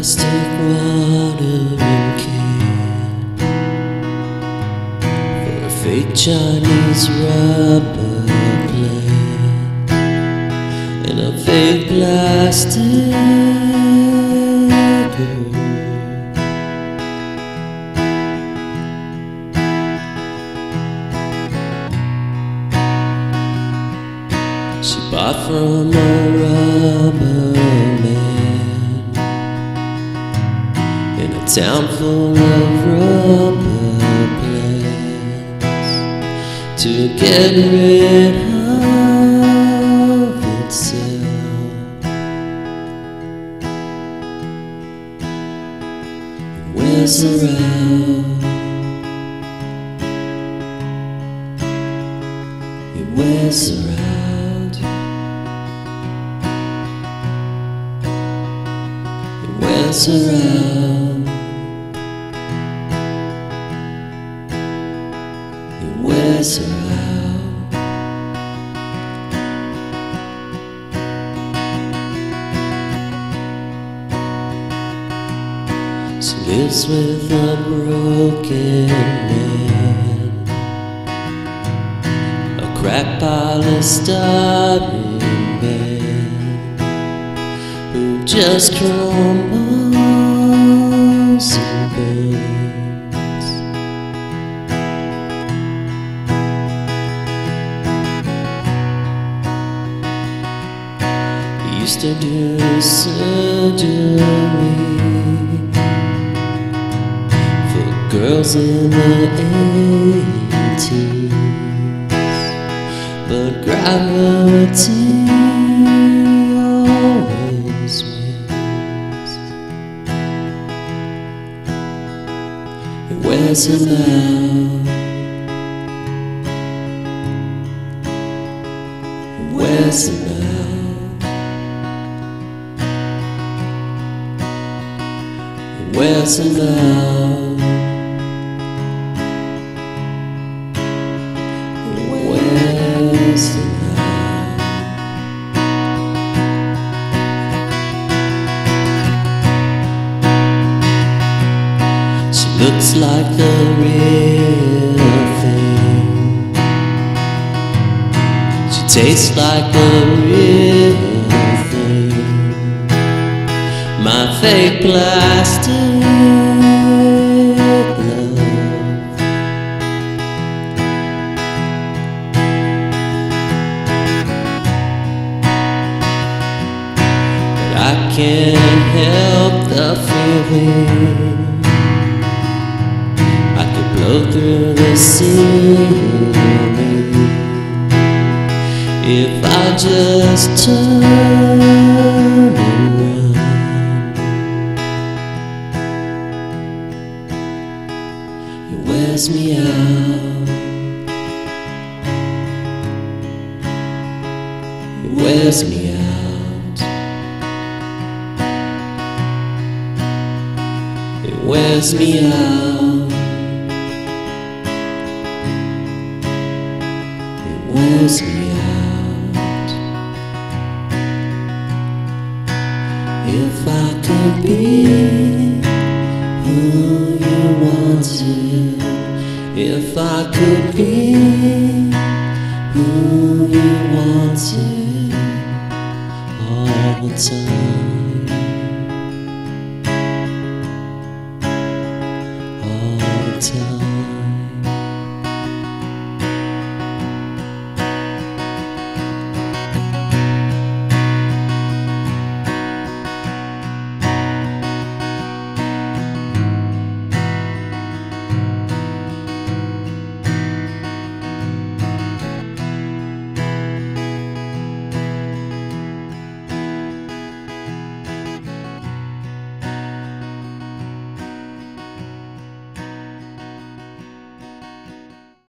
plastic watering can for a fake Chinese rubber plant and a fake plastic girl. She bought from a rubber man in a town full of rubber plants to get rid of itself. It wears around, it wears around. Wears around, it wears around. She lives with a broken man, a crack polystyrene man who just crumbles and burns. He used to do surgery for girls in the 80s, but gravity always wins. It wears him out, it wears him out, it wears him out, it wears him out. Looks like the real thing. She tastes like the real thing. My fake plastic love. But I can't help the feeling. Blow through the ceiling if I just turn around. It wears me out, it wears me out, it wears me out. Wears me out. If I could be who you wanted, if I could be who you wanted all the time, all the time.